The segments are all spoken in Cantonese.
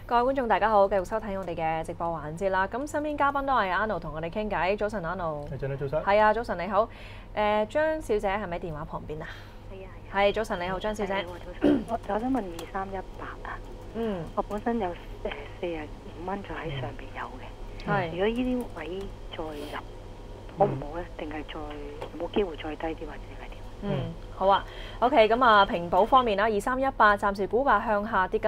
各位觀眾大家好，繼續收睇我哋嘅直播環節啦。咁身邊嘉賓都係 Arnold 同我哋傾偈。早晨 Arnold。 早晨，早晨。 係啊，早晨你好。張小姐係咪喺電話旁邊啊？ 係啊。 係，早晨你好，張小姐。 我想問2318啊。我本身有45蚊就喺上邊有嘅。 係。 如果呢啲位再入，好唔好咧？定係再冇機會再低啲或者係點？ 好啊。OK， 咁啊，平保方面啦，2318暫時股價向下跌緊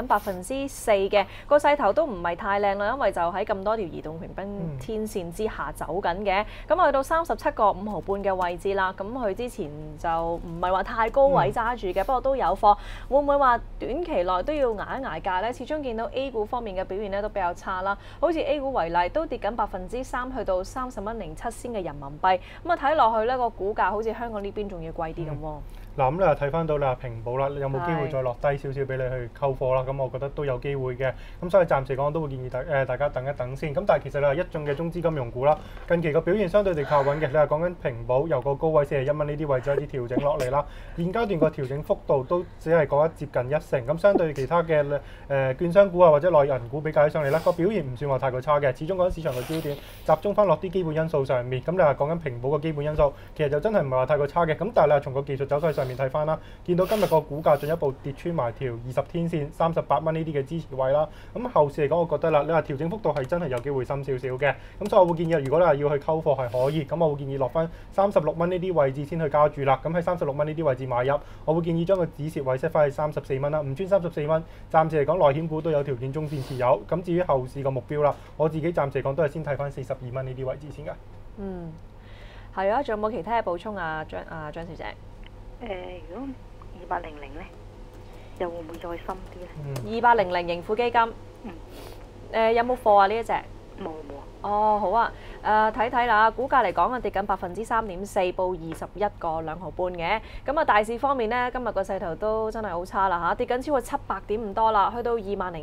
4%嘅，個勢頭都唔係太靚啦，因為就喺咁多條移動平均天線之下走緊嘅。咁去到37個5毫半嘅位置啦。咁佢之前就唔係話太高位揸住嘅，不過都有貨。會唔會話短期內都要捱一捱價呢？始終見到 A 股方面嘅表現咧都比較差啦。好似 A 股為例，都跌緊3%，去到30蚊07仙嘅人民幣。咁啊睇落去呢個股價好似香港呢邊仲要貴啲咁喎。 嗱，咁你又睇翻到你話平保啦，你有冇機會再落低少少俾你去溝貨啦？咁我覺得都有機會嘅。咁所以暫時講都會建議大家等一等先。咁但係其實你話一眾嘅中資金融股啦，近期個表現相對地靠穩嘅。你話講緊平保由個高位41蚊呢啲位置開始調整落嚟啦，現階段個調整幅度都只係講得接近1成。咁相對其他嘅券商股啊或者內銀股比較起上嚟咧，個表現唔算話太過差嘅。始終講緊市場嘅焦點集中翻落啲基本因素上面。咁你話講緊平保個基本因素，其實就真係唔係話太過差嘅。咁但係你話從個技術走勢上面睇翻啦，見到今日個股價進一步跌穿埋條20天線38蚊呢啲嘅支持位啦。咁後市嚟講，我覺得啦，你話調整幅度係真係有機會深少少嘅。咁所以我會建議，如果你話要去溝貨係可以，咁我會建議落翻36蚊呢啲位置先去加注啦。咁喺36蚊呢啲位置買入，我會建議將個止蝕位 set 翻去34蚊啦。唔穿34蚊，暫時嚟講內險股都有條件中線持有。咁至於後市個目標啦，我自己暫時嚟講都係先睇翻42蚊呢啲位置先㗎。 係啊，仲有冇其他嘅補充啊？張小姐。 如果2800咧，又會唔會再深啲咧 ？2800盈富基金。有冇貨啊？呢一隻？ 冇。 哦，好啊。睇睇啦，股價嚟講啊，跌緊3.4%，報21個2毫半嘅。咁啊，大市方面呢，今日個勢頭都真係好差啦嚇，跌緊超過700點咁多啦，去到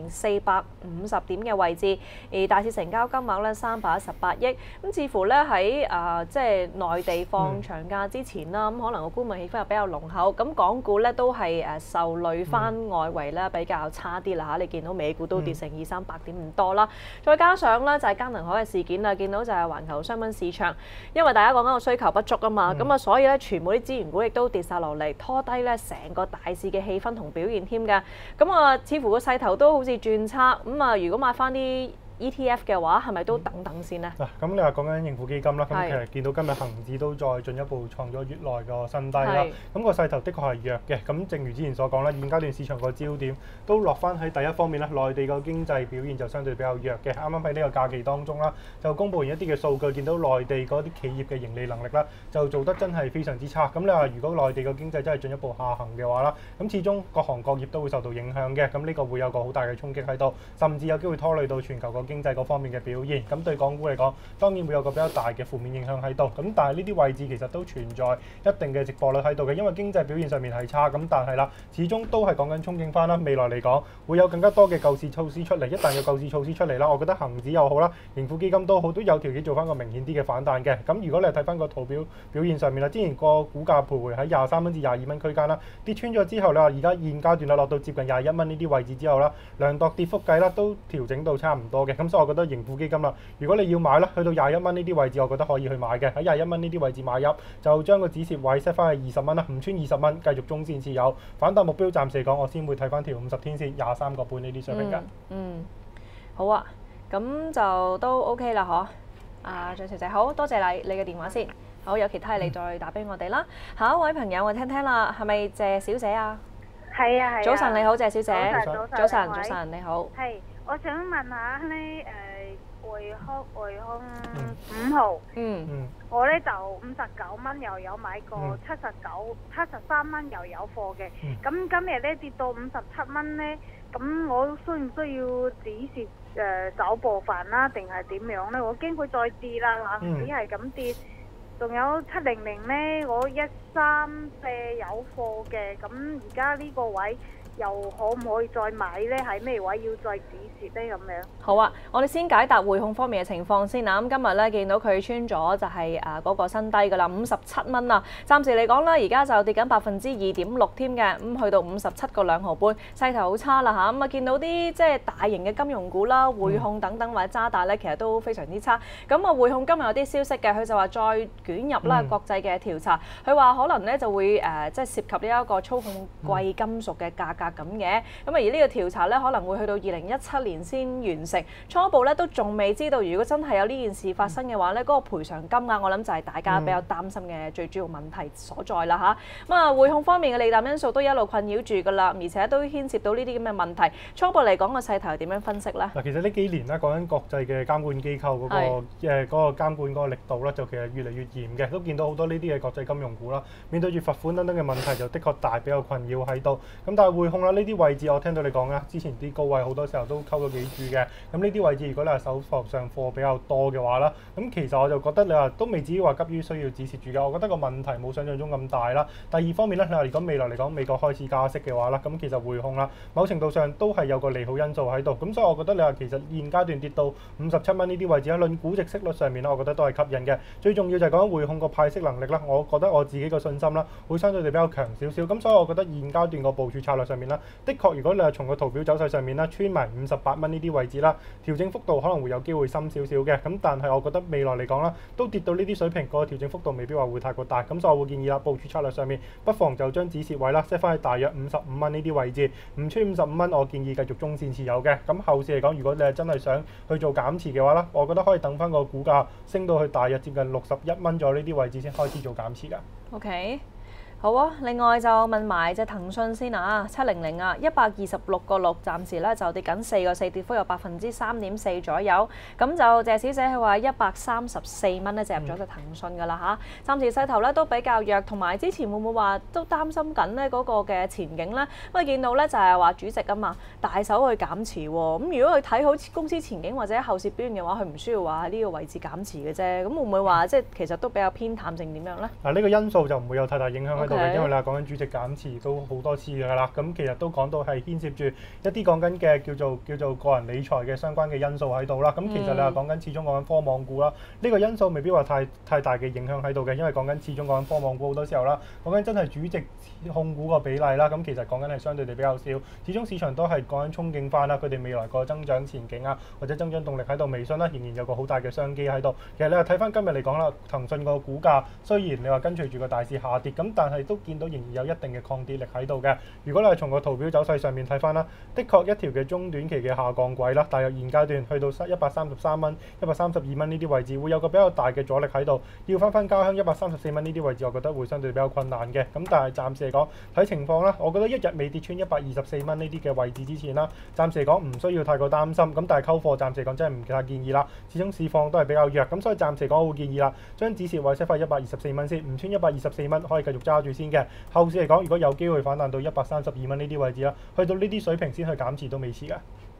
20450點嘅位置。而大市成交金額咧318億，咁似乎咧喺即係內地放長假之前啦，咁可能個沽物氣氛又比較濃厚。咁港股咧都係受累翻外圍咧比較差啲啦嚇，你見到美股都跌成200-300點咁多啦，再加上咧就係嘉能海嘅事件啦，見到就係環球商品市場，因為大家講緊個需求不足啊嘛，咁啊所以咧全部啲資源股亦都跌晒落嚟，拖低咧成個大市嘅氣氛同表現添㗎。咁啊，似乎個勢頭都好似轉差。咁啊，如果買翻啲ETF 嘅話，係咪都等等先呢？ 嗱，咁你話講緊盈富基金啦，咁其實見到今日恒指都再進一步創咗月內個新低啦。咁個勢頭的確係弱嘅。咁正如之前所講啦，現階段市場個焦點都落翻喺第一方面啦，內地個經濟表現就相對比較弱嘅。啱啱喺呢個假期當中啦，就公佈完一啲嘅數據，見到內地嗰啲企業嘅盈利能力啦，就做得真係非常之差。咁你話如果內地個經濟真係進一步下行嘅話啦，咁始終各行各業都會受到影響嘅。咁呢個會有個好大嘅衝擊喺度，甚至有機會拖累到全球個經濟嗰方面嘅表現。咁對港股嚟講，當然會有個比較大嘅負面影響喺度。咁但係呢啲位置其實都存在一定嘅值博率喺度嘅，因為經濟表現上面係差。咁但係啦，始終都係講緊憧憬翻啦，未來嚟講會有更加多嘅救市措施出嚟。一旦有救市措施出嚟啦，我覺得恒指又好啦，盈富基金都好，都有條件做翻個明顯啲嘅反彈嘅。咁如果你係睇翻個圖表現上面啦，之前個股價徘徊喺23蚊至22蚊區間啦，跌穿咗之後，你話而家現階段啦落到接近21蚊呢啲位置之後啦，量度跌幅計啦都調整到差唔多嘅。咁所以我覺得盈富基金啦，如果你要買啦，去到21蚊呢啲位置，我覺得可以去買嘅。喺21蚊呢啲位置買入，就將個止蝕位 set 翻去20蚊啦，唔穿20蚊，繼續中線持有。反彈目標暫時嚟講，我先會睇翻條50天線23個半呢啲水平㗎。 好啊，咁就都 OK 啦，嗬。張小姐，好多謝你嘅電話先。好，有其他你再打俾我哋啦。下一位朋友，我聽啦，係咪謝小姐啊？ 係啊。 早晨你好，謝小姐。 早晨你好。 係，我想問下咧，匯控5號，我咧就59蚊又有買過，73蚊又有貨嘅。咁今日咧跌到57蚊咧，咁我需唔需要止蝕走部分啦，定係點樣咧？我驚佢再跌啦，只係咁跌。仲有700咧，我134有貨嘅，咁而家呢個位又可唔可以再買咧？喺咩位要再止蝕咧？咁樣。 好啊，我哋先解答匯控方面嘅情況先啦。咁今日咧見到佢穿咗就係嗰個新低㗎啦，57蚊啊。暫時嚟講咧，而家就跌緊2.6%添嘅，咁去到57.2毫半，勢頭好差啦嚇。咁啊見到啲即係大型嘅金融股啦，匯控等等或者渣打咧，其實都非常之差。咁啊匯控今日有啲消息嘅，佢就話再捲入啦國際嘅調查，佢話可能咧就會即係涉及呢一個操控貴金屬嘅價格咁嘅。咁而呢個調查咧可能會去到2017年先完成，初步咧都仲未知道，如果真係有呢件事發生嘅話咧，嗰個賠償金額我諗就係大家比較擔心嘅最主要問題所在啦嚇。咁啊匯控方面嘅利淡因素都一路困擾住㗎啦，而且都牽涉到呢啲咁嘅問題。初步嚟講個勢頭係點樣分析咧？ 嗱，其實呢幾年咧講緊國際嘅監管機構嗰個監管嗰個力度咧，就其實越嚟越嚴嘅，都見到好多呢啲嘅國際金融股啦，面對住罰款等等嘅問題，就的確大比較困擾喺度。咁但係匯控啦，呢啲位置我聽到你講啦，之前啲高位好多時候都溝咗幾注嘅。咁呢啲位置如果你係手貨上貨比較多嘅話啦，咁其實我就覺得你話都未至於話急於需要止蝕住嘅。我覺得個問題冇想象中咁大啦。第二方面咧，你話如果未來嚟講美國開始加息嘅話啦，咁其實匯控啦，某程度上都係有個利好因素喺度。咁所以我覺得你話其實現階段跌到57蚊呢啲位置，論估值息率上面咧，我覺得都係吸引嘅。最重要就係講匯控個派息能力啦，我覺得我自己個信心啦，會相對地比較強少少。咁所以我覺得現階段個部署策略上面啦，的確如果你係從個圖表走勢上面啦，穿埋58蚊呢啲位置啦，調整幅度可能會有機會深少少嘅。咁但係我覺得未來嚟講啦，都跌到呢啲水平，個調整幅度未必話會太過大。咁所以我會建議啦，部署策略上面不妨就將止蝕位啦 set 翻去大約55蚊呢啲位置，唔穿55蚊，我建議繼續中線持有嘅。咁後市嚟講，如果你係真係想去做減持嘅話啦，我覺得可以等翻個股價升到去大約接近61蚊左右呢啲位置先開始做減持㗎。 OK。好啊，另外就問埋隻騰訊先啊，700啊，126.6，暫時咧就跌緊4.4，跌幅有3.4%左右。咁就謝小姐佢話134蚊咧就入咗隻騰訊㗎啦嚇。暫時勢頭咧都比較弱，同埋之前會唔會話都擔心緊咧嗰個嘅前景咧？咁啊見到咧就係話主席啊嘛，大手去減持喎。咁如果佢睇好公司前景或者後市表現嘅話，佢唔需要話喺呢個位置減持嘅啫。咁會唔會話即係其實都比較偏淡性點樣咧？ 嗱，呢個因素就唔會有太大影響喺度。因為你話講緊主席減持都好多次㗎啦，咁其實都講到係牽涉住一啲講緊嘅叫做個人理財嘅相關嘅因素喺度啦。咁其實你話講緊始終講緊科網股啦，呢個因素未必話太大嘅影響喺度嘅，因為講緊始終講緊科網股好多時候啦，講緊真係主席控股個比例啦，咁其實講緊係相對地比較少。始終市場都係講緊憧憬翻啦，佢哋未來個增長前景啊，或者增長動力喺度，微信啦仍然有個好大嘅商機喺度。其實你話睇翻今日嚟講啦，騰訊個股價雖然你話跟隨住個大市下跌，咁但係都見到仍然有一定嘅抗跌力喺度嘅。如果你係從個圖表走勢上面睇翻啦，的確一條嘅中短期嘅下降軌啦，大約現階段去到133蚊、132蚊呢啲位置，會有個比較大嘅阻力喺度。要翻家鄉134蚊呢啲位置，我覺得會相對比較困難嘅。咁但係暫時嚟講睇情況啦，我覺得一日未跌穿124蚊呢啲嘅位置之前啦，暫時嚟講唔需要太過擔心。咁但係溝貨暫時嚟講真係唔太建議啦，始終市況都係比較弱。咁所以暫時嚟講我會建議啦，將止蝕位 set 翻124蚊先，唔穿124蚊可以繼續揸住先嘅。後市嚟講，如果有機會反彈到132蚊呢啲位置啦，去到呢啲水平先去減持都未遲㗎。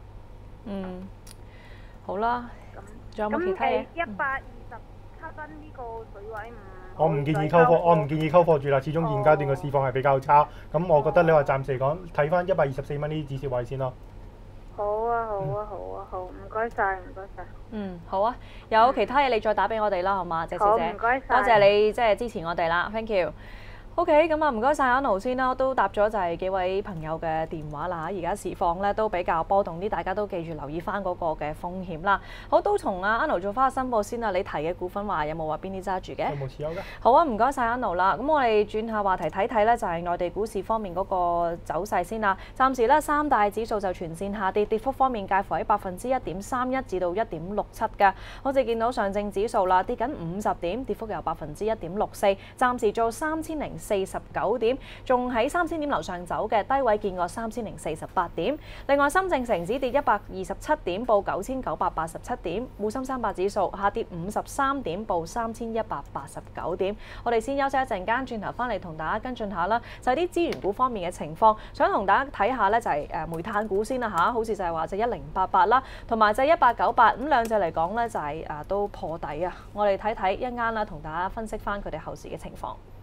好啦，仲有冇其他嘢 ？127蚊呢個水位我唔建議溝貨，我唔建議溝貨住啦。始終現階段嘅市況係比較差，咁我覺得你話暫時嚟講睇翻124蚊呢啲止蝕位先咯。 好啊，唔該晒。 好啊，有其他嘢你再打俾我哋啦，好嘛，謝小姐。 唔該晒。 多謝你即係支持我哋啦 ，thank you。OK，咁啊唔該晒阿奴先啦，都答咗就係幾位朋友嘅電話啦。而家市況咧都比較波動啲，大家都記住留意翻嗰個嘅風險啦。好，都同阿奴做翻個申報先啦。你提嘅股份話有冇話邊啲揸住嘅？ 有冇持有嘅？ 好啊，唔該晒阿奴啦。咁我哋轉下話題睇睇咧，就係內地股市方面嗰個走勢先啦。暫時咧三大指數就全線下跌，跌幅方面介乎喺1.31%至到1.67%嘅。好似見到上證指數啦，跌緊50點，跌幅有1.64%，暫時做3049點，仲喺3000點樓上走嘅，低位見過3048點。另外，深證成指跌127點，報9987點。滬深300指數下跌53點，報3189點。我哋先休息一陣間，轉頭翻嚟同大家跟進下啦，就係啲資源股方面嘅情況。想同大家睇下呢，就係煤炭股先啦嚇，好似就係話隻1088啦，同埋隻1898，咁兩隻嚟講呢，就係都破底啊。我哋睇睇一陣間啦，同大家分析翻佢哋後市嘅情況。